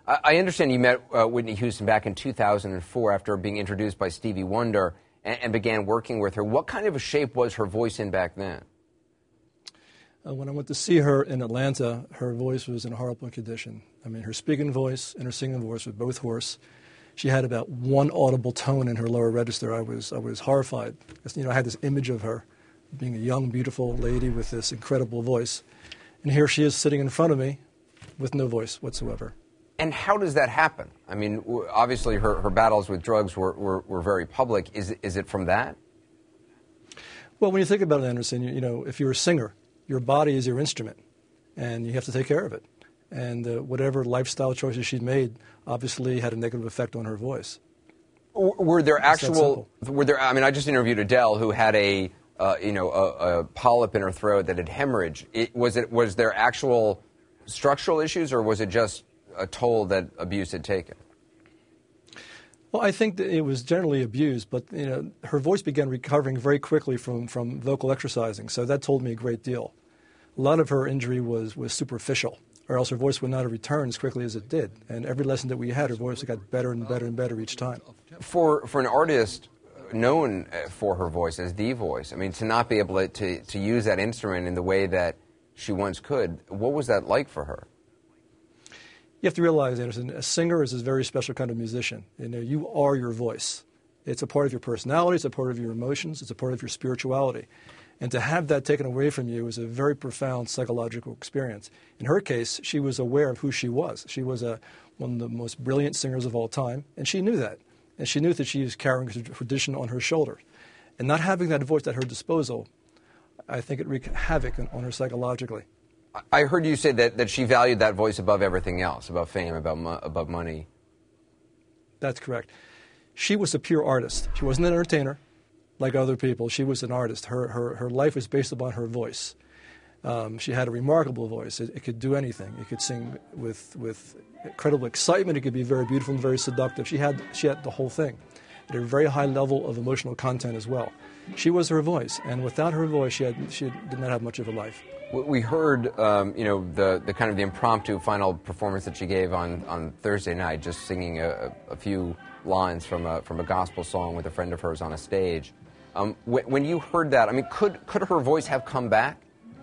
I understand you met Whitney Houston back in 2004 after being introduced by Stevie Wonder and began working with her. What kind of a shape was her voice in back then? When I went to see her in Atlanta, her voice was in a horrible condition. I mean, her speaking voice and her singing voice were both hoarse. She had about one audible tone in her lower register. I was horrified. I had this image of her being a young, beautiful lady with this incredible voice. And here she is sitting in front of me with no voice whatsoever. And how does that happen? I mean, obviously her battles with drugs were very public. Is it from that? Well, when you think about it, Anderson, if you're a singer, your body is your instrument, and you have to take care of it. And whatever lifestyle choices she'd made obviously had a negative effect on her voice. Were there I just interviewed Adele, who had a polyp in her throat that had hemorrhaged. Was there actual structural issues, or was it just a toll that abuse had taken? Well, I think that it was generally abused, but her voice began recovering very quickly from vocal exercising, so that told me a great deal. A lot of her injury was superficial, or else her voice would not have returned as quickly as it did. And every lesson that we had, her voice got better and better and better each time. For an artist known for her voice as the voice, I mean, to not be able to use that instrument in the way that she once could, what was that like for her? You have to realize, Anderson, a singer is a very special kind of musician. You are your voice. It's a part of your personality, it's a part of your emotions, it's a part of your spirituality. And to have that taken away from you is a very profound psychological experience. In her case, she was aware of who she was. She was one of the most brilliant singers of all time, and she knew that. And she knew that she was carrying a tradition on her shoulders. And not having that voice at her disposal, I think it wreaked havoc on her psychologically. I heard you say that she valued that voice above everything else, above fame, above money. That's correct. She was a pure artist. She wasn't an entertainer like other people. She was an artist. Her life was based upon her voice. She had a remarkable voice. It could do anything. It could sing with incredible excitement. It could be very beautiful and very seductive. She had the whole thing at a very high level of emotional content as well. She was her voice, and without her voice, she did not have much of a life. We heard, the kind of the impromptu final performance that she gave on Thursday night, just singing a few lines from a gospel song with a friend of hers on a stage. When you heard that, I mean, could her voice have come back?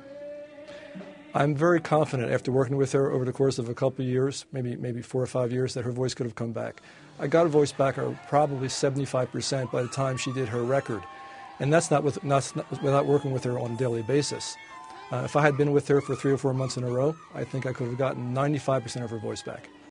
I'm very confident after working with her over the course of a couple of years, maybe 4 or 5 years, that her voice could have come back. I got her voice back probably 75% by the time she did her record. And that's not without working with her on a daily basis. If I had been with her for 3 or 4 months in a row, I think I could have gotten 95% of her voice back.